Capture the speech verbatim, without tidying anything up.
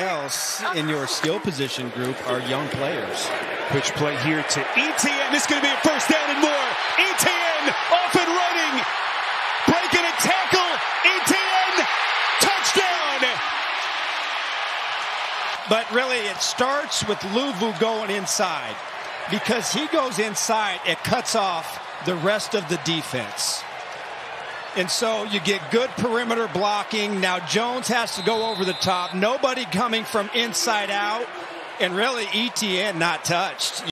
else in your skill position group are young players. Pitch play here to Etienne. This is going to be a first down and more. Etienne off and running. Breaking a tackle. Etienne, touchdown. But really, it starts with Luvu going inside. Because he goes inside, it cuts off the rest of the defense. And so you get good perimeter blocking. Now Jones has to go over the top. Nobody coming from inside out. And really, Etienne not touched.